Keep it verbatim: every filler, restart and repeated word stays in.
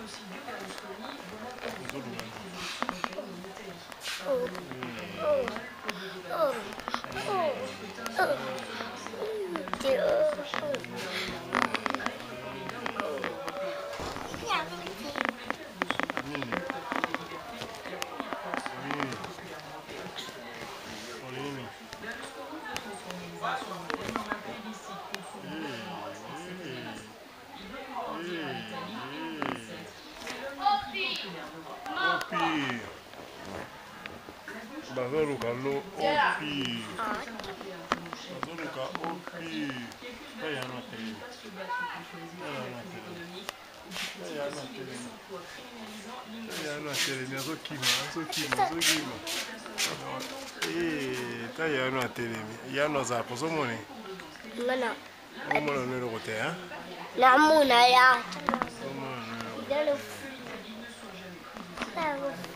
Bazoluka lo opi. Bazoluka opi. Kaya no tele. Kaya no tele. Kaya no tele. Kaya no tele. Nazo kima, nazo kima, nazo kima. Eh, kaya no tele. Ya no za poso mone. Mana. Mona no lo kote ha. La mona ya. Mona no. Dale.